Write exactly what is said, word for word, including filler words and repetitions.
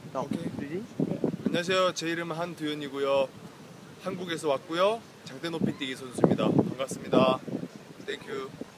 오케이. ready? 안녕하세요. 제 이름은 한두현이고요. 한국에서 왔고요. 장대 높이 뛰기 선수입니다. 반갑습니다. 땡큐.